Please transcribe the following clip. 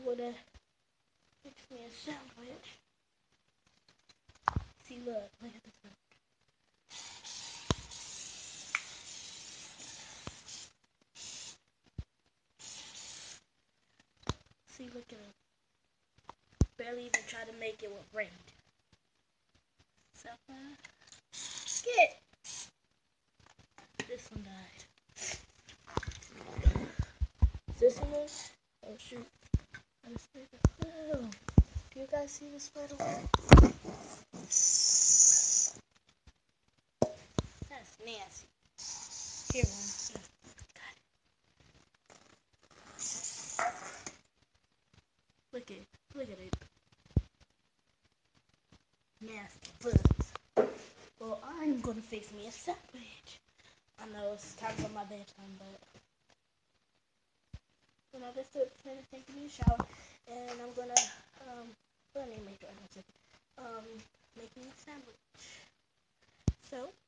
gonna fix me a sandwich. See, look at this one. See, look at it. Barely even tried to make it with rain. So, get. This one died. This one is? Oh shoot. Oh. Do you guys see the spider web? That's nasty. Here one. Look at it. Nasty bugs. Well, I'm gonna fix me a sandwich. I know it's time for my bedtime, but this is taking me a shower, and I'm gonna make sure I don't make me a sandwich. So